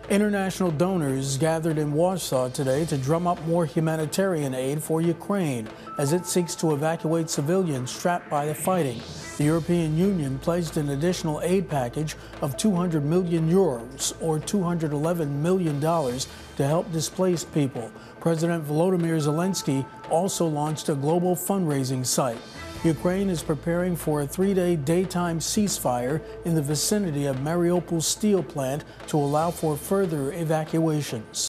International donors gathered in Warsaw today to drum up more humanitarian aid for Ukraine as it seeks to evacuate civilians trapped by the fighting. The European Union pledged an additional aid package of 200 million euros, or $211 million, to help displaced people. President Volodymyr Zelensky also launched a global fundraising site. Ukraine is preparing for a 3-day daytime ceasefire in the vicinity of Mariupol's steel plant to allow for further evacuations.